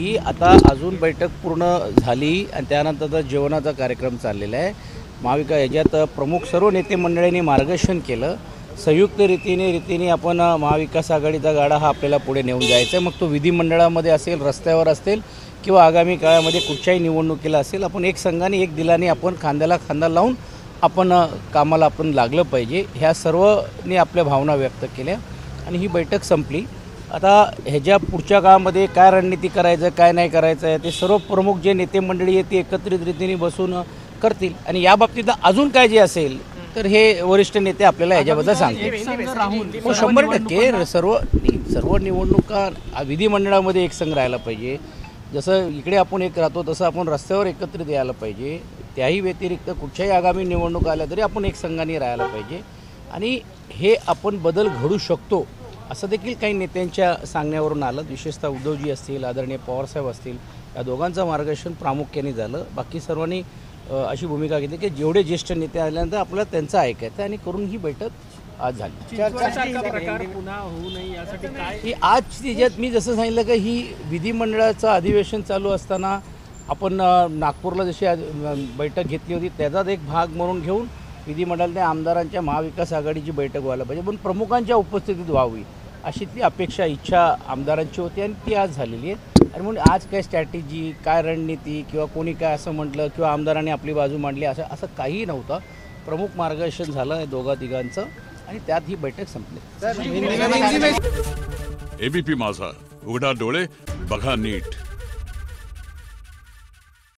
ही आता अजून बैठक पूर्ण झाली आणि त्यानंतर आता जेवणाचा कार्यक्रम चाललेला आहे। महाविकास याच्यात प्रमुख सर्व नेते मंडळींनी मार्गदर्शन केलं। संयुक्त रीतीने आपण महाविकास आघाडीचा गाडा हा आपल्याला पुढे नेऊन जायचा आहे। मग तो विधिमंडळामध्ये असेल, रस्त्यावर असेल किंवा आगामी काळामध्ये कुठच्याही निवडणुकीला असेल, आपण एक संघाने एक दिलाने आपण खांद्याला खांदा लावून आपण कामाला आपण लागलं पाहिजे। ह्या सर्वनी आपल्या भावना व्यक्त केल्या आणि ही बैठक संपली। आता ह्याच्या पुढच्या काळामध्ये काय रणनीती करायचं, काय नाही करायचं आहे ते सर्व प्रमुख जे नेते मंडळी आहेत ते एकत्रित रीतीने बसून करतील आणि या बाबतीत अजून काय जे असेल तर हे वरिष्ठ नेते आपल्याला याच्याबद्दल सांगतील। 100% सर्व निवडणुका विधिमंडळामध्ये एक संघ राहायला पाहिजे। जसं इकडे आपण एक राहतो तसं आपण रस्त्यावर एकत्रित यायला पाहिजे। त्याही व्यतिरिक्त कुठच्याही आगामी निवडणूक आल्या तरी आपण एक संघाने राहायला पाहिजे आणि हे आपण बदल घडू शकतो असं देखील काही नेत्यांच्या सांगण्यावरून आलं। विशेषतः उद्धवजी असतील, आदरणीय पवारसाहेब असतील, या दोघांचं मार्गदर्शन प्रामुख्याने झालं। बाकी सर्वांनी अशी भूमिका घेतली की जेवढे ज्येष्ठ नेते आल्यानंतर आपल्याला त्यांचं ऐकायचं आणि करून ही बैठक आज झाली। पुन्हा होऊ नये यासाठी काय ही आज त्याच्यात मी जसं सांगितलं की ही विधिमंडळाचं अधिवेशन चालू असताना आपण नागपूरला जशी बैठक घेतली होती त्याचाच एक भाग म्हणून घेऊन विधिमंडळातल्या आमदारांच्या महाविकास आघाडीची बैठक व्हायला पाहिजे, पण प्रमुखांच्या उपस्थितीत व्हावी अशी ती अपेक्षा, इच्छा आमदारांची होती आणि ती आज झालेली आहे। आणि म्हणून आज काय स्ट्रॅटेजी, काय रणनीती किंवा कोणी काय असं म्हटलं किंवा आमदारांनी आपली बाजू मांडली असं काहीही नव्हतं। प्रमुख मार्गदर्शन झालं दोघा तिघांचं आणि त्यात ही बैठक संपली। एबीपी माझा, उघडा डोळे बघा नीट।